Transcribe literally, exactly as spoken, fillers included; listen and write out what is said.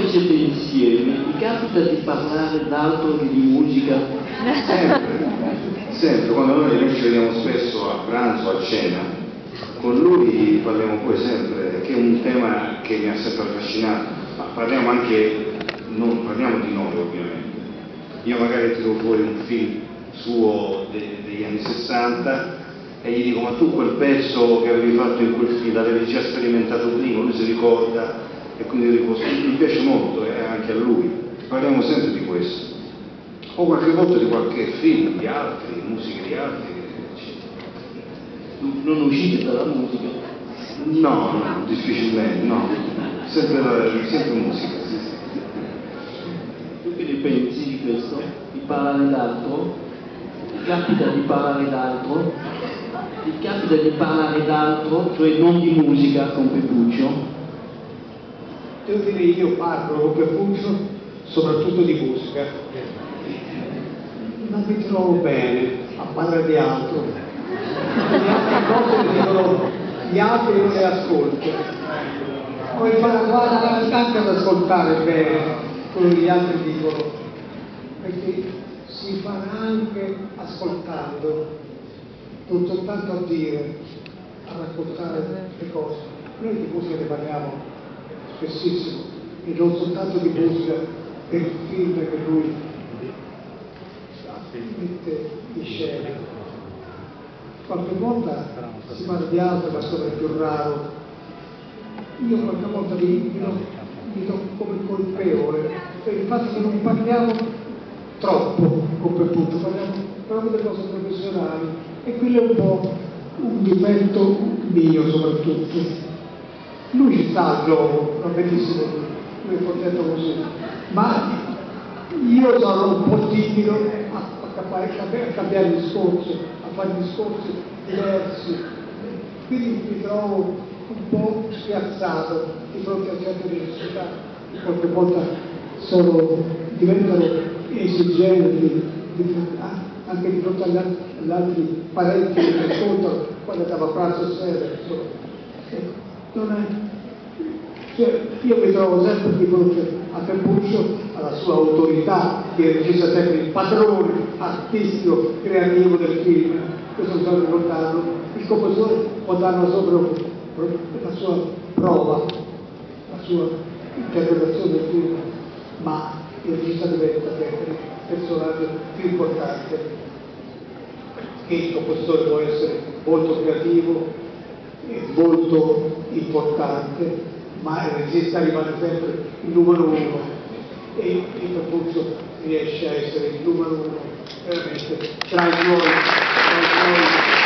che siete insieme, vi capita di parlare d'altro che di musica? Sempre, sempre, quando noi ci vediamo spesso a pranzo, a cena, con lui parliamo poi sempre, che è un tema che mi ha sempre affascinato, ma parliamo anche, non parliamo di noi ovviamente. Io magari tiro fuori un film suo de, degli anni sessanta e gli dico: ma tu quel pezzo che avevi fatto in quel film l'avevi già sperimentato prima? Lui si ricorda e quindi dico: mi piace molto, e anche a lui. Parliamo sempre di questo, o qualche volta di qualche film, di altri, musiche di altri. Non uscite dalla musica? No, no, difficilmente, no, sempre, sempre musica, sì, sì. Tu che ne pensi di questo? Di parlare d'altro? Ti capita di parlare d'altro? Ti capita di parlare d'altro, cioè non di musica con Pepuccio? Devo dire, io parlo con Pepuccio soprattutto di musica, ma mi trovo bene a parlare di altro. Le altre cose che dicono gli altri non le ascolto, ho imparato anche ad ascoltare bene quello che gli altri dicono, perché si impara anche ascoltando, non soltanto a dire, a raccontare le cose. Noi di musica ne parliamo spessissimo, e non soltanto di musica per il film che lui mette in scena. Qualche volta si parla di altro, ma sono più raro. Io qualche volta mi, mi, do, mi do come colpevole per il fatto che non parliamo troppo con Pepuccio, parliamo proprio delle cose professionali, e quello è un po' un difetto mio soprattutto. Lui ci sta al gioco, va benissimo, lui è contento così, ma io sono un po' timido a, a, a cambiare discorsi, a fare discorsi diversi, quindi mi trovo un po' spiazzato di fronte a certe necessità. Qualche volta sono, diventano esigenti di, anche di fronte agli, agli altri parenti che mi ascoltano quando andavo a pranzo sera. Ecco, non è, cioè, io mi trovo sempre di fronte a Pepuccio, alla sua autorità, che è recisa sempre il padrone artistico creativo del film. Questo bisogna ricordarlo. Il compositore può darlo sopra la sua prova, la sua interpretazione del film, ma il regista diventa sempre il personaggio più importante. Che il compositore può essere molto creativo e molto importante, ma il regista rimane sempre il numero uno, e il Pepuccio riesce a essere il numero uno veramente tra i suoi, tra i suoi